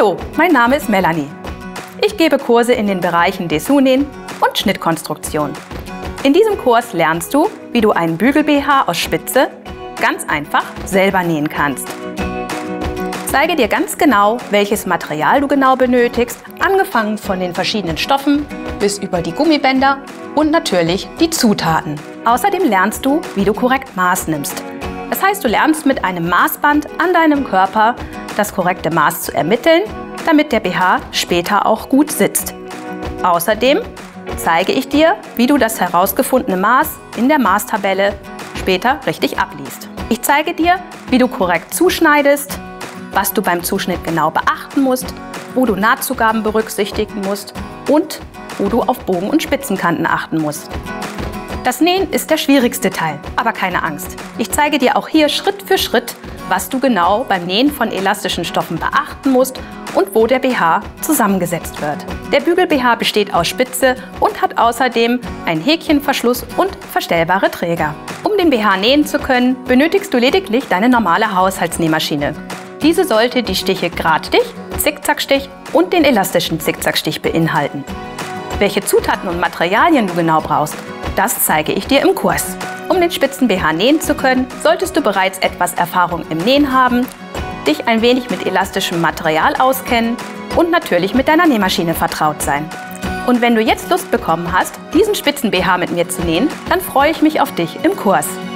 Hallo, mein Name ist Melanie. Ich gebe Kurse in den Bereichen Dessous-Nähen und Schnittkonstruktion. In diesem Kurs lernst du, wie du einen Bügel-BH aus Spitze ganz einfach selber nähen kannst. Ich zeige dir ganz genau, welches Material du genau benötigst, angefangen von den verschiedenen Stoffen bis über die Gummibänder und natürlich die Zutaten. Außerdem lernst du, wie du korrekt Maß nimmst. Das heißt, du lernst mit einem Maßband an deinem Körper das korrekte Maß zu ermitteln, damit der BH später auch gut sitzt. Außerdem zeige ich dir, wie du das herausgefundene Maß in der Maßtabelle später richtig abliest. Ich zeige dir, wie du korrekt zuschneidest, was du beim Zuschnitt genau beachten musst, wo du Nahtzugaben berücksichtigen musst und wo du auf Bogen- und Spitzenkanten achten musst. Das Nähen ist der schwierigste Teil, aber keine Angst. Ich zeige dir auch hier Schritt für Schritt, was du genau beim Nähen von elastischen Stoffen beachten musst und wo der BH zusammengesetzt wird. Der Bügel-BH besteht aus Spitze und hat außerdem einen Häkchenverschluss und verstellbare Träger. Um den BH nähen zu können, benötigst du lediglich deine normale Haushaltsnähmaschine. Diese sollte die Stiche Gradstich, Zickzackstich und den elastischen Zickzackstich beinhalten. Welche Zutaten und Materialien du genau brauchst, das zeige ich dir im Kurs. Um den Spitzen-BH nähen zu können, solltest du bereits etwas Erfahrung im Nähen haben, dich ein wenig mit elastischem Material auskennen und natürlich mit deiner Nähmaschine vertraut sein. Und wenn du jetzt Lust bekommen hast, diesen Spitzen-BH mit mir zu nähen, dann freue ich mich auf dich im Kurs.